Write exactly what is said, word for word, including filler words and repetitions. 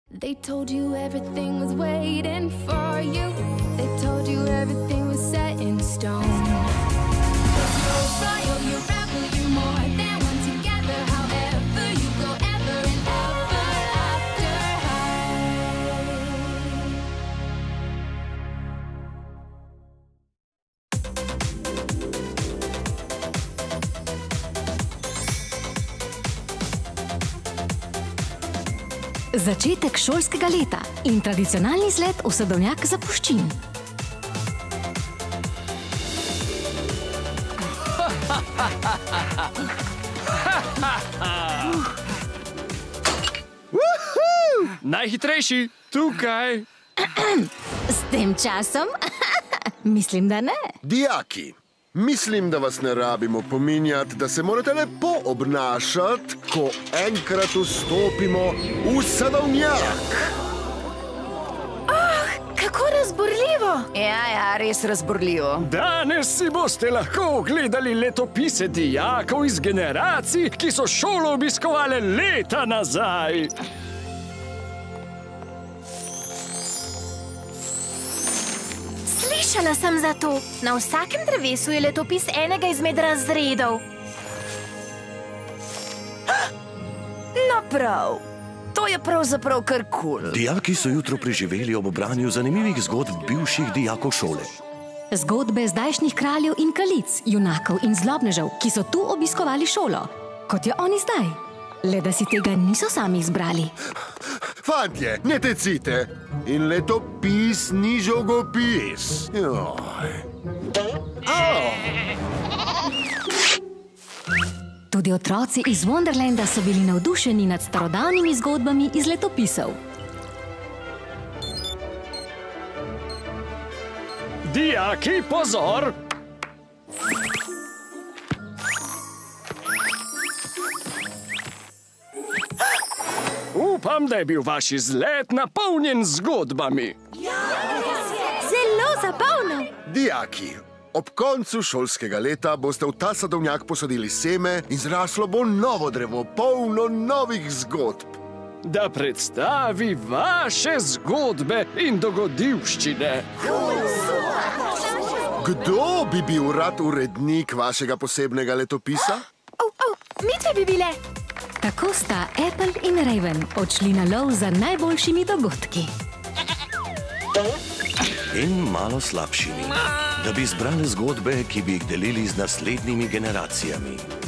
They told you everything was waiting for you. They told you everything was set in stone. You're royal, you're rebel, you're more than one together. However you go, ever and ever after Začetek šolskega leta in tradicionalni izlet v sadovnjak zapuščin. Najhitrejši, tukaj! S tem časom? Mislim, da ne. Dijaki, mislim, da vas ne rabimo pominjati, da se morate lepo obnašati, ko enkrat vstopimo v sadovnjak. Oh, kako razburljivo! Ja, ja, res razburljivo. Danes si boste lahko ogledali letopise dijakov iz generacij, ki so šolo obiskovali leta nazaj. Slišala sem za to. Na vsakem drevesu je letopis enega izmed razredov. No prav, to je pravzaprav kar kul. Dijaki so jutro preživeli ob branju zanimivih zgodb bivših dijakov šole. Zgodbe zdajšnjih kraljev in kraljic, junakov in zlobnežev, ki so tu obiskovali šolo, kot je oni zdaj. Le da si tega niso sami izbrali. Fantje, ne tecite. In letopis ni žogopis. Joj. Tudi otroci iz Wonderlanda so bili navdušeni nad starodavnimi zgodbami iz letopisov. Dijaki, pozor! Upam, da je bil vaš izlet napolnjen z zgodbami. Zelo zabavno. Dijaki, ob koncu šolskega leta boste v ta sadovnjak posadili seme in zraslo bo novo drevo, polno novih zgodb. Da predstavi vaše zgodbe in dogodivščine. Kdo bi bil rad urednik vašega posebnega letopisa? Oh, oh, mi dve bi bile. Tako sta Apple in Raven odšli na lov za najboljšimi dogodki. In malo slabšimi, da bi izbrali zgodbe, ki bi jih delili z naslednjimi generacijami.